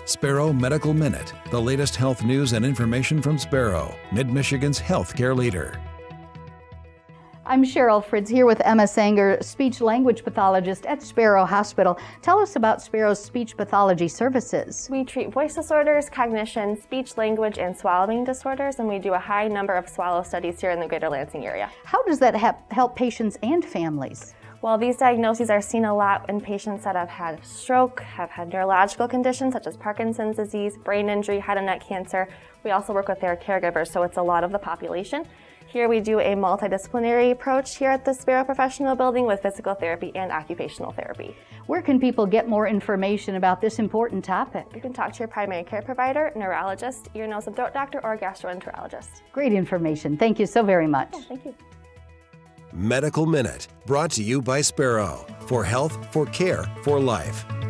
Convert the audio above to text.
Sparrow Medical Minute, the latest health news and information from Sparrow, Mid-Michigan's healthcare leader. I'm Cheryl Fritz here with Emma Sanger, speech-language pathologist at Sparrow Hospital. Tell us about Sparrow's speech pathology services. We treat voice disorders, cognition, speech, language, and swallowing disorders, and we do a high number of swallow studies here in the greater Lansing area. How does that help patients and families? Well, these diagnoses are seen a lot in patients that have had stroke, have had neurological conditions such as Parkinson's disease, brain injury, head and neck cancer. We also work with their caregivers, so it's a lot of the population. Here we do a multidisciplinary approach here at the Sparrow Professional Building with physical therapy and occupational therapy. Where can people get more information about this important topic? You can talk to your primary care provider, neurologist, ear, nose, and throat doctor, or gastroenterologist. Great information. Thank you so very much. Yeah, thank you. Medical Minute, brought to you by Sparrow. For health, for care, for life.